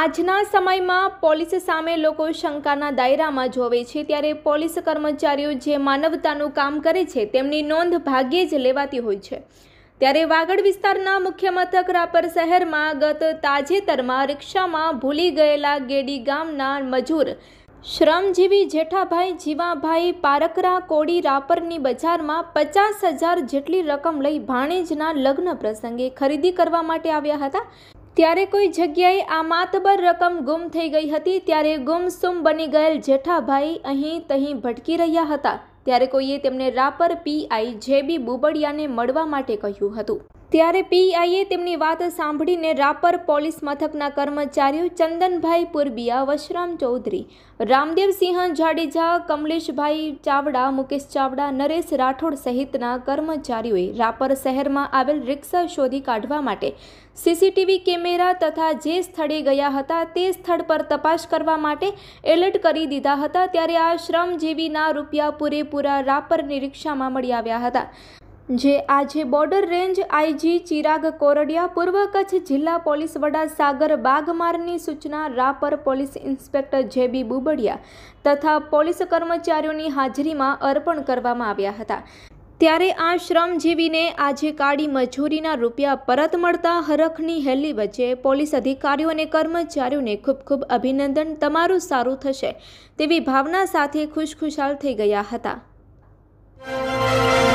આજના સમયમાં પોલીસ સામે લોકો શંકાના દાયરામાં જોવે છે, ત્યારે પોલીસ કર્મચારીઓ જે માનવતાનું કામ કરે છે તેમની નોંધ ભાગ્યે જ લેવાતી હોય છે। ત્યારે વાગડ વિસ્તારના મુખ્ય મથક રાપર શહેરમાં ગત તાજેતરમાં રિક્ષામાં ભૂલી ગયેલા ગેડી ગામના મજૂર શ્રમજીવી જેઠાભાઈ જીવાભાઈ પારકરા કોડી રાપરની બજારમાં 50,000 જેટલી રકમ લઈ ભાણેજના લગ્ન પ્રસંગે ખરીદી કરવા માટે આવ્યા હતા। ત્યારે કોઈ જગ્યાએ આ માતબર રકમ ગુમ થઈ ગઈ હતી। ત્યારે ગુમસુમ બની ગયેલ જેઠાભાઈ અહીં તહીં ભટકી રહ્યા હતા। ત્યારે કોઈએ તેમને રાપર પીઆઈ જેબી બુબડિયાને મળવા માટે કહ્યું હતું। ત્યારે પીઆઈએ તેમની વાત સાંભળીને રાપર પોલીસ મથકના કર્મચારીઓ ચંદનભાઈ પુરબિયા, વશરામ ચૌધરી, રામદેવસિંહ જાડેજા, કમલેશભાઈ ચાવડા, મુકેશ ચાવડા, નરેશ રાઠોડ સહિતના કર્મચારીઓએ રાપર શહેરમાં આવેલ રિક્ષા શોધી કાઢવા માટે સીસીટીવી કેમેરા તથા જે સ્થળે ગયા હતા તે સ્થળ પર તપાસ કરવા માટે એલર્ટ કરી દીધા હતા। ત્યારે આ શ્રમજીવીના રૂપિયા પૂરેપૂરા રાપરની રિક્ષામાં મળી આવ્યા હતા, જે આજે border range IG Chirag Koradiya, પૂર્વ કચ્છ જિલ્લા પોલીસ વડા સાગર બાગમારની સૂચના, Rapar police inspector JB Bubadiya તથા પોલીસ કર્મચારીઓની હાજરીમાં અર્પણ કરવામાં આવ્યા હતા। ત્યારે આ શ્રમજીવીને આજે કાળી મજૂરીના રૂપિયા પરત મળતા હરખની હેલી વચ્ચે પોલીસ અધિકારીઓ અને કર્મચારીઓને ખૂબ ખૂબ અભિનંદન, તમારું સારું થશે તેવી ભાવના સાથે ખુશખુશાલ થઈ ગયા હતા।